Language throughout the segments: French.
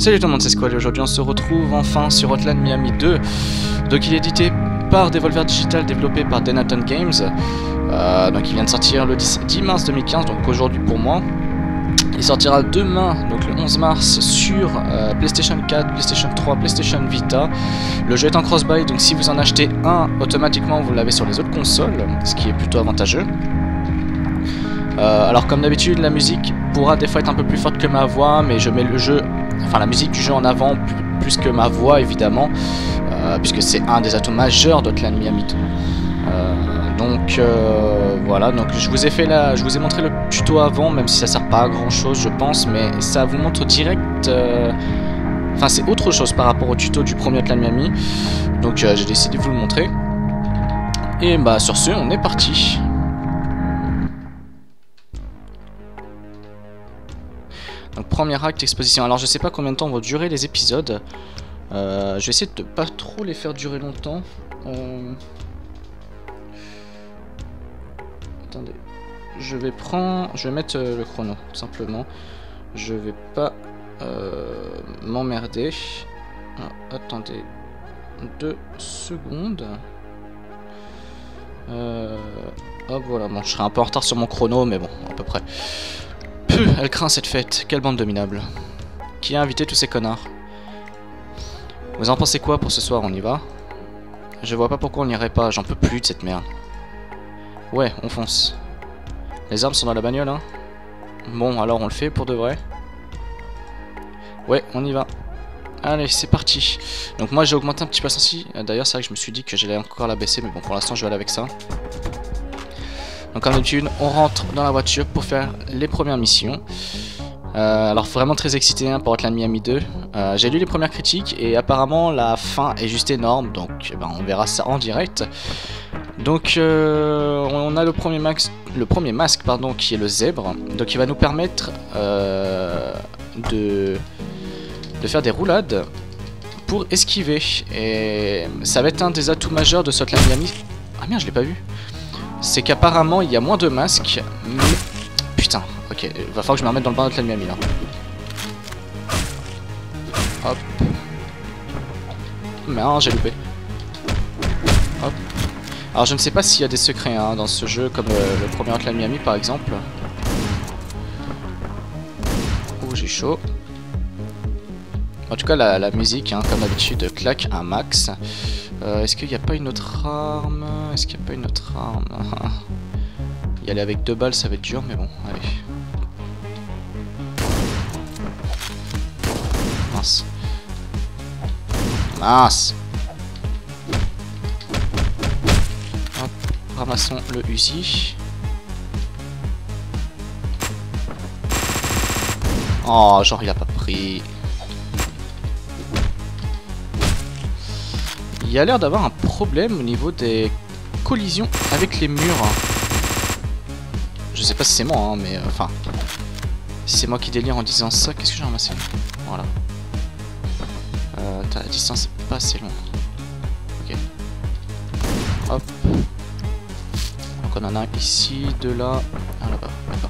Salut tout le monde, c'est Squall et aujourd'hui on se retrouve enfin sur Hotline Miami 2. Donc il est édité par Devolver Digital, développé par Denathan Games. Donc il vient de sortir le 10 mars 2015, donc aujourd'hui pour moi. Il sortira demain, donc le 11 mars, sur PlayStation 4, PlayStation 3, PlayStation Vita. Le jeu est en cross-buy, donc si vous en achetez un, automatiquement vous l'avez sur les autres consoles, ce qui est plutôt avantageux. Alors comme d'habitude, la musique pourra des fois être un peu plus forte que ma voix, mais je mets le jeu, enfin la musique du jeu en avant plus que ma voix évidemment, puisque c'est un des atouts majeurs d'Hotline Miami 2. Voilà, donc je vous ai montré le tuto avant, même si ça sert pas à grand chose je pense, mais ça vous montre direct, enfin c'est autre chose par rapport au tuto du premier Hotline Miami, donc j'ai décidé de vous le montrer. Et bah sur ce, on est parti. Donc premier acte, exposition. Alors je sais pas combien de temps vont durer les épisodes. Je vais essayer de pas trop les faire durer longtemps. Attendez. Je vais mettre le chrono, tout simplement. Je vais pas m'emmerder. Attendez 2 secondes. Hop, voilà, bon, je serai un peu en retard sur mon chrono, mais bon, à peu près. Puh, elle craint cette fête, quelle bande de minables. Qui a invité tous ces connards? Vous en pensez quoi pour ce soir, on y va? Je vois pas pourquoi on n'irait pas, j'en peux plus de cette merde. Ouais, on fonce. Les armes sont dans la bagnole, hein? Bon, alors on le fait pour de vrai? Ouais, on y va. Allez, c'est parti. Donc moi j'ai augmenté un petit peu celle-ci. D'ailleurs c'est vrai que je me suis dit que j'allais encore la baisser, mais bon, pour l'instant je vais aller avec ça. Donc comme d'habitude, on rentre dans la voiture pour faire les premières missions. Alors vraiment très excité hein, pour Hotline Miami 2. J'ai lu les premières critiques et apparemment la fin est juste énorme, donc on verra ça en direct. Donc on a le premier masque pardon, qui est le zèbre, donc il va nous permettre de faire des roulades pour esquiver. Et ça va être un des atouts majeurs de ce Hotline Miami. Ah merde, je l'ai pas vu. C'est qu'apparemment il y a moins de masques, mais... Putain, ok, va falloir que je me remette dans le bain d'Hotline Miami là. Hop. Merde, j'ai loupé. Hop. Alors je ne sais pas s'il y a des secrets hein, dans ce jeu, comme le premier Hotline Miami par exemple. Oh, j'ai chaud. En tout cas la musique, hein, comme d'habitude, claque un max. Est-ce qu'il n'y a pas une autre arme? Est-ce qu'il n'y a pas une autre arme? Y aller avec 2 balles ça va être dur, mais bon, allez. Mince. Mince. Hop, ramassons le Uzi. Oh, genre il a pas pris. Il y a l'air d'avoir un problème au niveau des collisions avec les murs. Je sais pas si c'est moi, hein, mais enfin... si c'est moi qui délire en disant ça, qu'est-ce que j'ai ramassé? Voilà. La distance c'est pas assez long. Ok. Hop. Donc on en a un ici, 2 là, un là-bas. D'accord.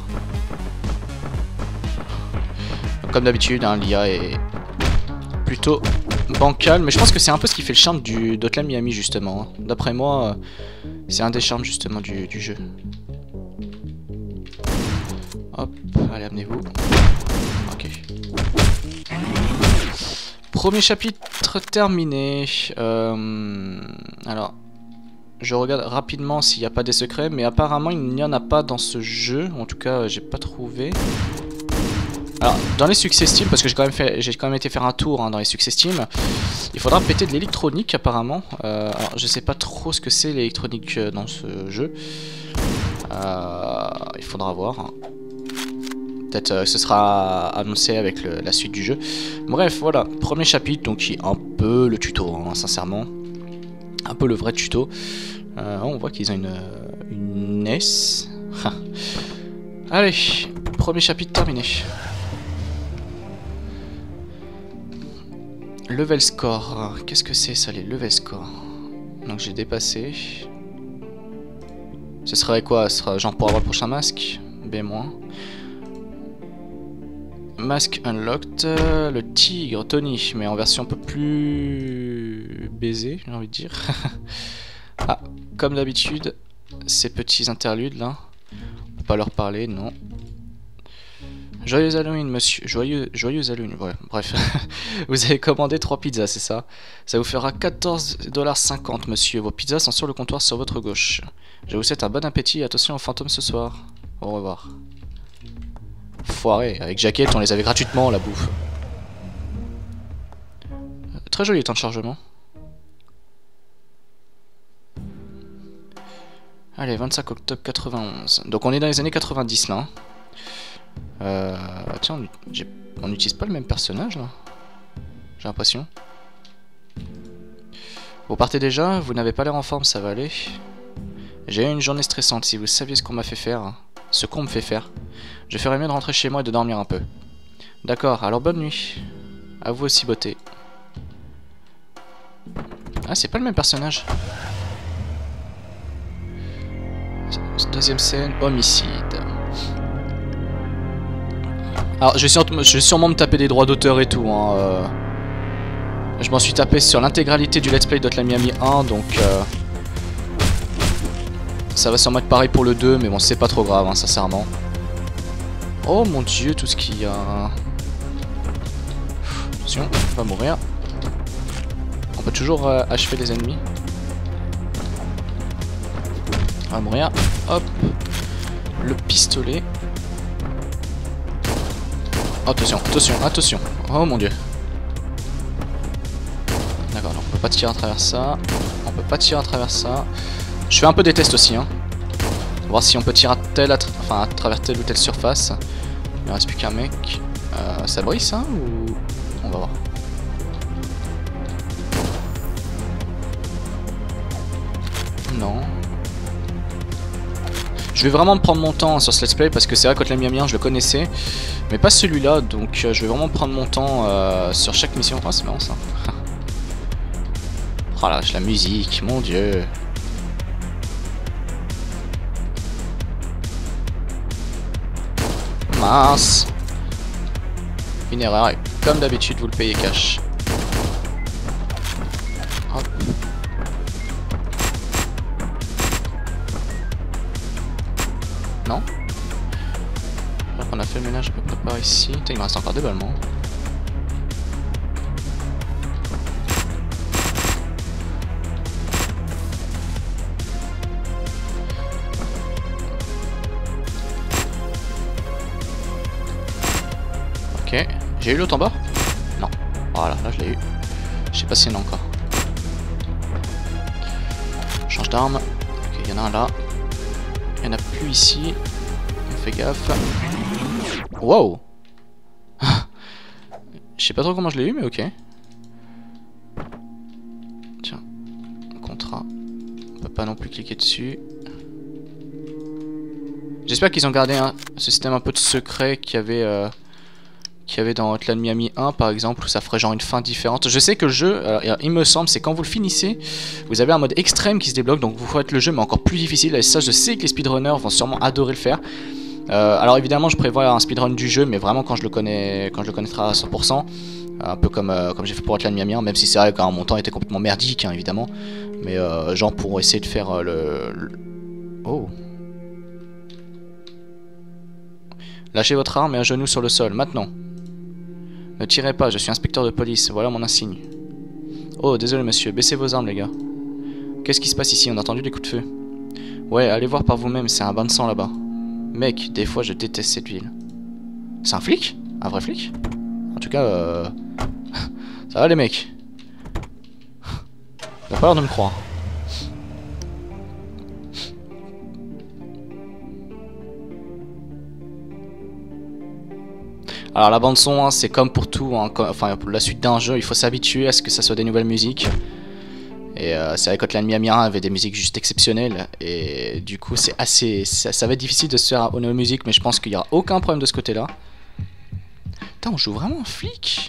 Comme d'habitude, hein, l'IA est plutôt bancal, mais je pense que c'est un peu ce qui fait le charme d'Hotline Miami justement. Hein. D'après moi, c'est un des charmes justement du jeu. Hop, allez, amenez-vous. Ok. Premier chapitre terminé. Alors, je regarde rapidement s'il n'y a pas des secrets, mais apparemment il n'y en a pas dans ce jeu. En tout cas, j'ai pas trouvé. Alors, dans les succès Steam, parce que j'ai quand même été faire un tour hein, dans les succès Steam, il faudra péter de l'électronique apparemment. Alors, je sais pas trop ce que c'est l'électronique dans ce jeu. Il faudra voir. Hein. Peut-être ce sera annoncé avec la suite du jeu. Bref, voilà, premier chapitre, donc qui est un peu le tuto, hein, sincèrement. Un peu le vrai tuto. On voit qu'ils ont une NES. Allez, premier chapitre terminé. Level score. Qu'est-ce que c'est ça, les level score? Donc j'ai dépassé. Ce serait quoi? Ce sera genre pour avoir le prochain masque? B-. Mask unlocked. Le tigre, Tony, mais en version un peu plus baisée, j'ai envie de dire. Ah, comme d'habitude, ces petits interludes là. On peut pas leur parler, non. Joyeux Halloween, monsieur. Joyeux Halloween, ouais, bref. Vous avez commandé 3 pizzas, c'est ça? Ça vous fera 14,50 $, monsieur. Vos pizzas sont sur le comptoir sur votre gauche. Je vous souhaite un bon appétit et attention aux fantômes ce soir. Au revoir. Foiré, avec jaquette, on les avait gratuitement, la bouffe. Très joli temps de chargement. Allez, 25 octobre 91. Donc on est dans les années 90 là. Tiens, on n'utilise pas le même personnage là. J'ai l'impression. Vous partez déjà? Vous n'avez pas l'air en forme, ça va aller. J'ai eu une journée stressante, si vous saviez ce qu'on m'a fait faire. Ce qu'on me fait faire. Je ferais mieux de rentrer chez moi et de dormir un peu. D'accord, alors bonne nuit. À vous aussi, beauté. Ah, c'est pas le même personnage. Deuxième scène, homicide. Alors, je vais sûrement me taper des droits d'auteur et tout. Hein, Je m'en suis tapé sur l'intégralité du Let's Play d'Hotline Miami 1, donc... ça va sûrement être pareil pour le 2, mais bon, c'est pas trop grave, hein, sincèrement. Oh mon dieu, tout ce qu'il y a... Attention, on va mourir. On peut toujours achever les ennemis. On va mourir. Hop. Le pistolet. Oh, attention, attention, attention. Oh mon dieu. D'accord, donc on peut pas tirer à travers ça. On peut pas tirer à travers ça. Je fais un peu des tests aussi, hein. Voir si on peut tirer à travers telle ou telle surface. Il ne reste plus qu'un mec. Ça brille ça ou... On va voir. Non. Je vais vraiment prendre mon temps sur ce let's play parce que c'est vrai qu'Hotline Miami 1 je le connaissais. Mais pas celui-là, donc je vais vraiment prendre mon temps sur chaque mission. Oh, c'est marrant ça. Oh là, la musique, mon dieu. Mince. Une erreur et comme d'habitude vous le payez cash. Hop. Non. Donc on a fait le ménage à peu près par ici. Putain, il me reste encore des ballements. Ok, j'ai eu l'autre en bas? Non. Voilà, là je l'ai eu. Je sais pas s'il y en a encore. Change d'arme. Ok, il y en a un là. Il y en a plus ici. On fait gaffe. Wow. Je sais pas trop comment je l'ai eu, mais ok. Tiens. Contrat. On peut pas non plus cliquer dessus. J'espère qu'ils ont gardé ce système un peu de secret qu'il y avait dans Hotline Miami 1 par exemple, où ça ferait genre une fin différente. Je sais que le jeu, il me semble, c'est quand vous le finissez, vous avez un mode extrême qui se débloque, donc vous faites le jeu mais encore plus difficile. Et ça, je sais que les speedrunners vont sûrement adorer le faire. Alors évidemment je prévois un speedrun du jeu, mais vraiment quand je le connaîtrai à 100%, un peu comme j'ai fait pour Hotline Miami 1, même si c'est vrai qu'un montant était complètement merdique hein, évidemment, mais genre pour essayer de faire Oh. Lâchez votre arme et un genou sur le sol, maintenant. Ne tirez pas, je suis inspecteur de police, voilà mon insigne. Oh, désolé monsieur, baissez vos armes les gars. Qu'est-ce qui se passe ici? On a entendu des coups de feu. Ouais, allez voir par vous-même, c'est un bain de sang là-bas. Mec, des fois je déteste cette ville. C'est un flic? Un vrai flic? En tout cas, ça va les mecs. T'as pas l'air de me croire. Alors la bande son, hein, c'est comme pour tout, hein, enfin pour la suite d'un jeu, il faut s'habituer à ce que ça soit des nouvelles musiques. Et c'est vrai qu'Hotline Miami 1 avait des musiques juste exceptionnelles. Et du coup c'est assez... Ça va être difficile de se faire aux nouvelles musiques, mais je pense qu'il n'y aura aucun problème de ce côté-là. Putain, on joue vraiment un flic.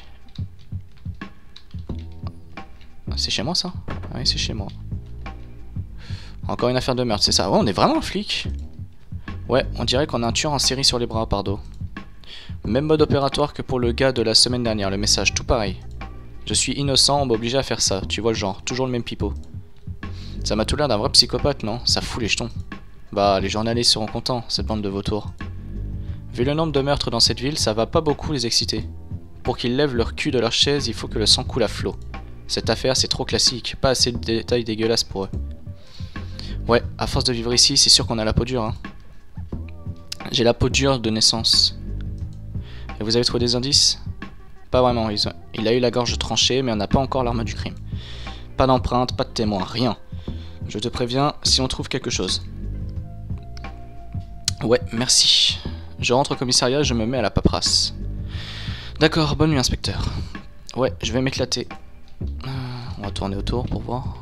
C'est chez moi ça? Oui, c'est chez moi. Encore une affaire de meurtre, c'est ça? Ouais, on est vraiment un flic. Ouais, on dirait qu'on a un tueur en série sur les bras, pardon. Même mode opératoire que pour le gars de la semaine dernière, le message, tout pareil. Je suis innocent, on m'a obligé à faire ça, tu vois le genre, toujours le même pipeau. Ça m'a tout l'air d'un vrai psychopathe, non? Ça fout les jetons. Bah, les journalistes seront contents, cette bande de vautours. Vu le nombre de meurtres dans cette ville, ça va pas beaucoup les exciter. Pour qu'ils lèvent leur cul de leur chaise, il faut que le sang coule à flot. Cette affaire, c'est trop classique, pas assez de détails dégueulasses pour eux. Ouais, à force de vivre ici, c'est sûr qu'on a la peau dure, hein. J'ai la peau dure de naissance. Et vous avez trouvé des indices? Pas vraiment, il a eu la gorge tranchée, mais on n'a pas encore l'arme du crime. Pas d'empreinte, pas de témoin, rien. Je te préviens si on trouve quelque chose. Ouais, merci. Je rentre au commissariat et je me mets à la paperasse. D'accord, bonne nuit, inspecteur. Ouais, je vais m'éclater. On va tourner autour pour voir.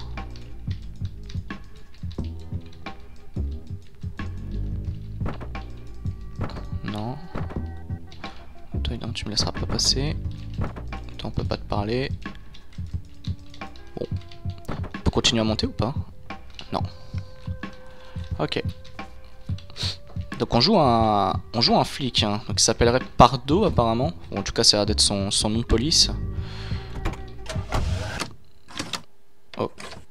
Non. Toi, non, tu me laisseras pas passer. Toi, on peut pas te parler. Bon. On peut continuer à monter ou pas? Non. Ok. Donc on joue un flic, hein. Donc il s'appellerait Pardo apparemment. Bon, en tout cas ça a l'air d'être son nom de police. Oh.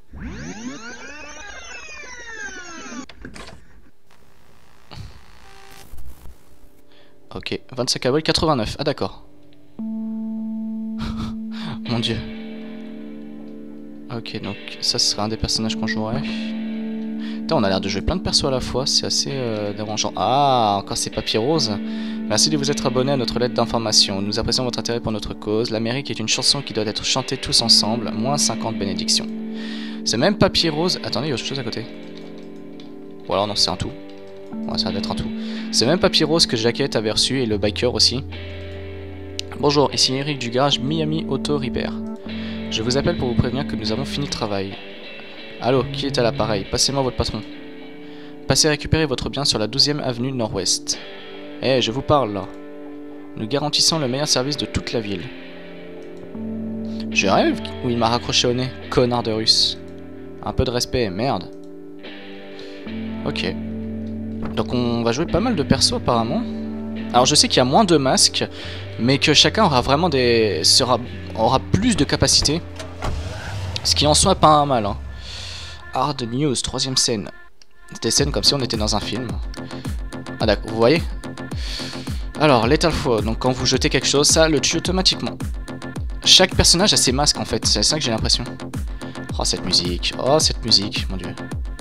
Ok, 25 avril 89. Ah d'accord. Mon dieu. Ok, donc ça serait un des personnages qu'on jouerait. Putain, on a l'air de jouer plein de persos à la fois, c'est assez dérangeant. Ah, encore ces papiers roses. Merci de vous être abonné à notre lettre d'information. Nous apprécions votre intérêt pour notre cause. L'Amérique est une chanson qui doit être chantée tous ensemble. Moins 50 bénédictions. Ce même papier rose... Attendez, il y a autre chose à côté. Ou alors non, c'est un tout. Ouais, ça va être un tout. Ce même papier rose que Jaquette avait reçu et le biker aussi. Bonjour, ici Eric du garage Miami Auto Repair. Je vous appelle pour vous prévenir que nous avons fini le travail. Allô, qui est à l'appareil? Passez-moi votre patron. Passez récupérer votre bien sur la 12e avenue Nord-Ouest. Eh, je vous parle là. Nous garantissons le meilleur service de toute la ville. Je rêve ou il m'a raccroché au nez, connard de russe. Un peu de respect, merde. Ok. Donc on va jouer pas mal de persos apparemment. Alors je sais qu'il y a moins de masques, mais que chacun aura vraiment aura plus de capacités. Ce qui en soit pas mal, hein. Hard News, 3ème scène. Des scènes comme si on était dans un film. Ah d'accord, vous voyez? Alors, Lethal Flow, donc quand vous jetez quelque chose, ça le tue automatiquement. Chaque personnage a ses masques en fait, c'est ça que j'ai l'impression. Oh cette musique, mon dieu.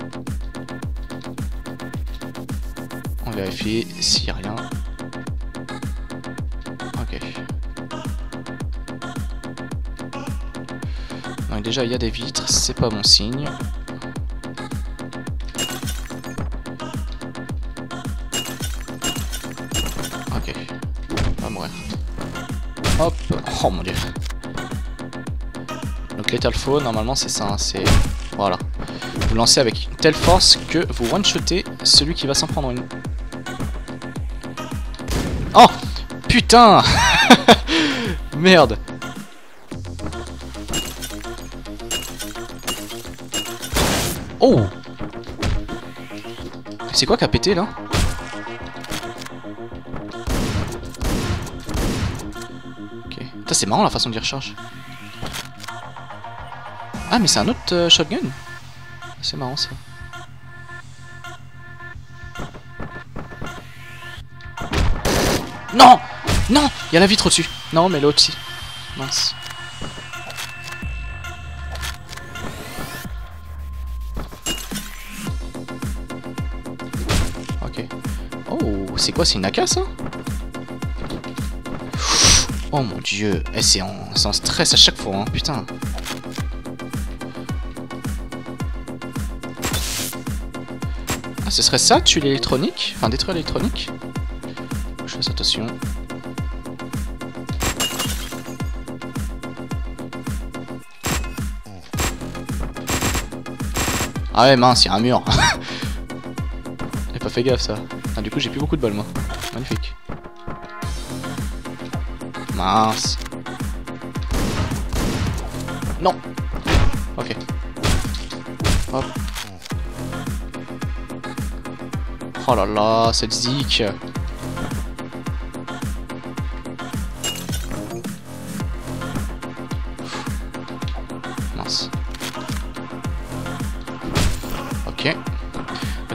On vérifie s'il n'y a rien. Ok. Donc déjà il y a des vitres, c'est pas bon signe. Ok. On va mourir. Hop. Oh mon dieu. Donc Lethal Flow, normalement c'est ça, hein, c'est... Voilà. Vous lancez avec une telle force que vous one-shotez celui qui va s'en prendre une. Oh putain. Merde. Oh. C'est quoi qui a pété là? Ok. Putain, c'est marrant la façon d'y recharge. Ah mais c'est un autre shotgun. C'est marrant ça. Non. Non. Il y a la vitre au-dessus. Non mais l'autre aussi. Mince. Ok. Oh, c'est quoi? C'est une AK ça? Oh mon dieu. Eh, c'est en stress à chaque fois, hein. Putain. Ah, ce serait ça, tuer l'électronique? Enfin, détruire l'électronique? Je fais attention. Ah ouais, mince, il y a un mur. J'ai pas fait gaffe ça. Ah, du coup, j'ai plus beaucoup de balles, moi. Magnifique. Mince. Non. Ok. Hop. Oh là là, cette zik.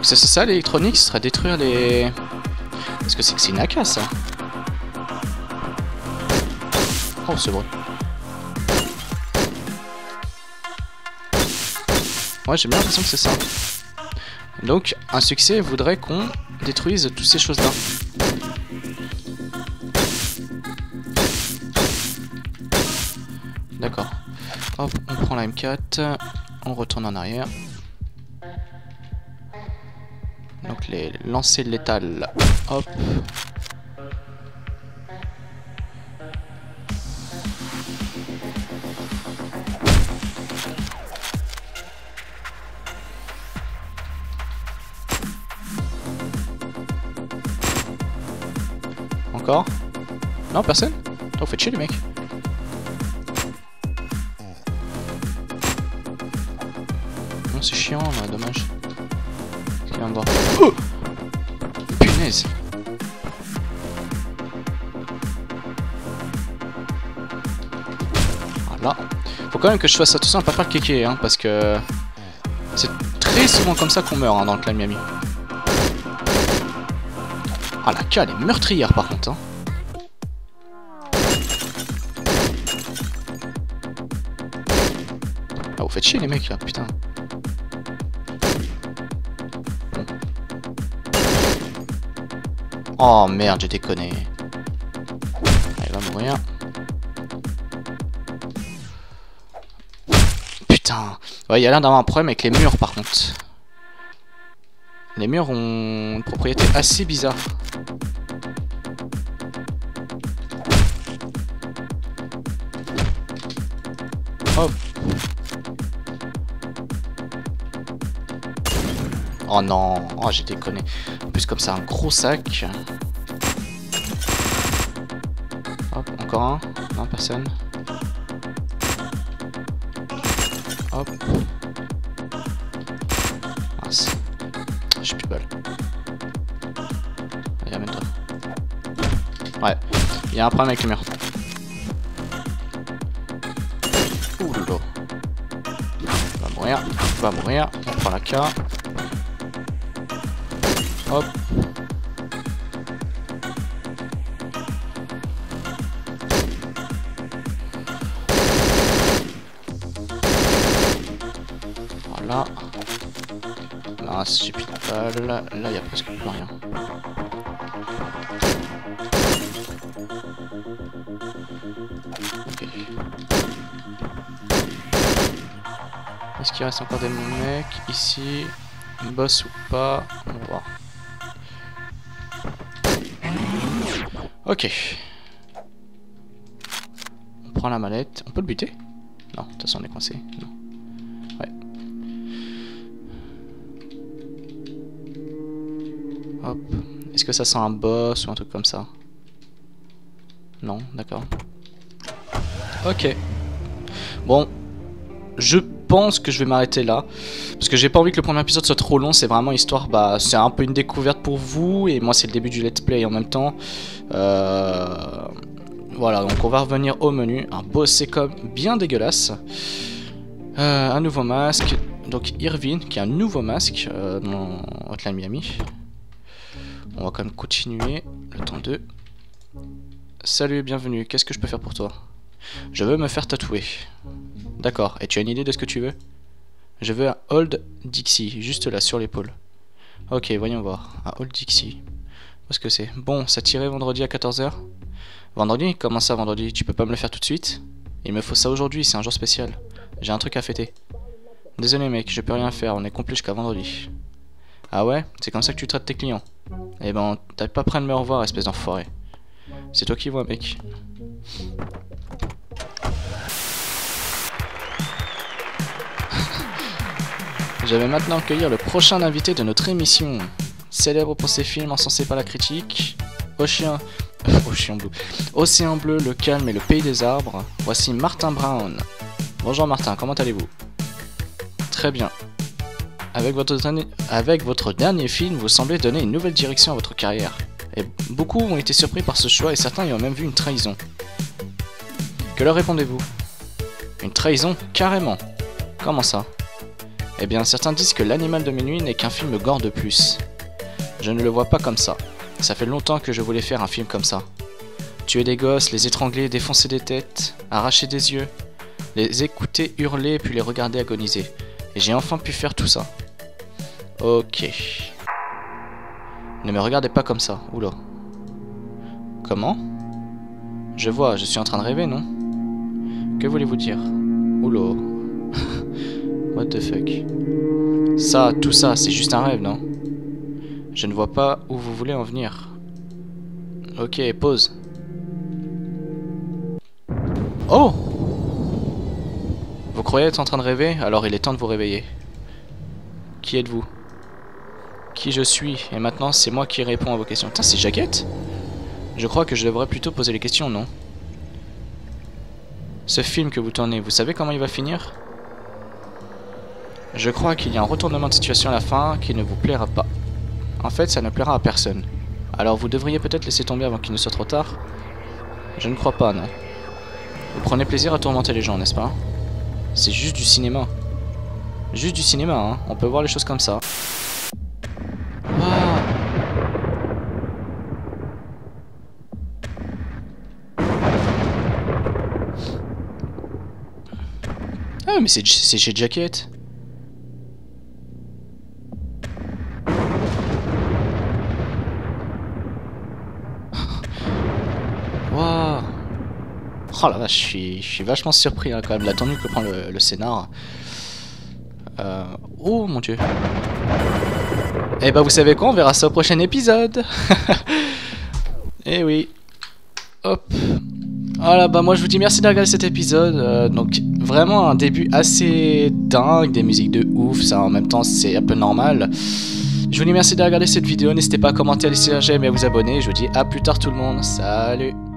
c'est ça l'électronique, ce serait détruire les... Est-ce que c'est une AK ça? Oh c'est vrai. Ouais j'ai bien l'impression que c'est ça. Donc un succès voudrait qu'on détruise toutes ces choses là. D'accord. Hop, on prend la M4, on retourne en arrière. Donc les lancers létales. Hop. Encore? Non, personne? Oh, faites chier les mecs. Non, c'est chiant là, dommage. Qui vient me voir. Oh! Punaise! Voilà. Faut quand même que je fasse attention à pas faire le kéké, hein, parce que c'est très souvent comme ça qu'on meurt hein, dans le clan Miami. Ah la K elle est meurtrière par contre hein. Ah vous faites chier les mecs là, putain. Oh merde j'ai déconné. Il va mourir. Putain. Ouais il y a l'air d'avoir un problème avec les murs par contre. Les murs ont une propriété assez bizarre. Hop. Oh non, oh j'ai déconné. En plus comme ça un gros sac. Hop, encore un. Non, personne. Hop. Mince. J'ai plus de balles. Allez, amène-toi. Ouais, il y a un problème avec le mur. Ouh lolo. Va mourir, va mourir. On prend la K. Hop. Voilà. Là, j'ai plus de balles. Là, il n'y a presque plus rien. Ok. Est-ce qu'il reste encore des mecs ici? Boss ou pas? On va voir. Ok. On prend la mallette. On peut le buter? Non, de toute façon on est coincé. Non. Ouais. Hop. Est-ce que ça sent un boss ou un truc comme ça? Non, d'accord. Ok. Bon. Je pense que je vais m'arrêter là. Parce que j'ai pas envie que le premier épisode soit trop long. C'est vraiment histoire, bah, c'est un peu une découverte pour vous. Et moi, c'est le début du let's play en même temps. Voilà, donc on va revenir au menu. Un boss secom bien dégueulasse. Un nouveau masque. Donc Irvine, qui a un nouveau masque dans Hotline Miami. On va quand même continuer le temps 2. Salut, bienvenue. Qu'est-ce que je peux faire pour toi? Je veux me faire tatouer. D'accord, et tu as une idée de ce que tu veux? Je veux un Old Dixie, juste là, sur l'épaule. Ok, voyons voir. Un Old Dixie. Où est-ce que c'est? Bon, ça tirait vendredi à 14 h. Vendredi? Comment ça, vendredi? Tu peux pas me le faire tout de suite? Il me faut ça aujourd'hui, c'est un jour spécial. J'ai un truc à fêter. Désolé mec, je peux rien faire, on est complet jusqu'à vendredi. Ah ouais? C'est comme ça que tu traites tes clients? Eh ben, t'as pas prêt de me revoir, espèce d'enfoiré. C'est toi qui vois, mec. Je vais maintenant accueillir le prochain invité de notre émission. Célèbre pour ses films encensés par la critique. Océan Bleu, Le Calme et le Pays des Arbres. Voici Martin Brown. Bonjour Martin, comment allez-vous? Très bien. Avec votre dernier film, vous semblez donner une nouvelle direction à votre carrière. Et beaucoup ont été surpris par ce choix et certains y ont même vu une trahison. Que leur répondez-vous? Une trahison? Carrément. Comment ça? Eh bien, certains disent que L'Animal de minuit n'est qu'un film gore de plus. Je ne le vois pas comme ça. Ça fait longtemps que je voulais faire un film comme ça. Tuer des gosses, les étrangler, défoncer des têtes, arracher des yeux, les écouter hurler puis les regarder agoniser. Et j'ai enfin pu faire tout ça. Ok. Ne me regardez pas comme ça. Oula. Comment? Je vois, je suis en train de rêver, non? Que voulez-vous dire? Oula. What the fuck? Ça, tout ça, c'est juste un rêve, non? Je ne vois pas où vous voulez en venir. Ok, pause. Oh! Vous croyez être en train de rêver? Alors il est temps de vous réveiller. Qui êtes-vous? Qui je suis? Et maintenant, c'est moi qui réponds à vos questions. Putain, c'est Jaquette? Je crois que je devrais plutôt poser les questions, non? Ce film que vous tournez, vous savez comment il va finir? Je crois qu'il y a un retournement de situation à la fin qui ne vous plaira pas. En fait, ça ne plaira à personne. Alors vous devriez peut-être laisser tomber avant qu'il ne soit trop tard. Je ne crois pas, non. Vous prenez plaisir à tourmenter les gens, n'est-ce pas? C'est juste du cinéma. Juste du cinéma, hein. On peut voir les choses comme ça. Waouh. Ah, mais c'est chez Jaquette. Waouh. Oh la vache, je suis vachement surpris hein, quand même, la tournure que prend le scénar. Oh mon dieu. Et bah vous savez quoi, on verra ça au prochain épisode. Eh oui. Hop. Voilà, bah moi je vous dis merci de regarder cet épisode. Donc vraiment un début assez dingue, des musiques de ouf, ça en même temps c'est un peu normal. Je vous dis merci de regarder cette vidéo, n'hésitez pas à commenter, à laisser un j'aime et à vous abonner. Je vous dis à plus tard tout le monde, salut.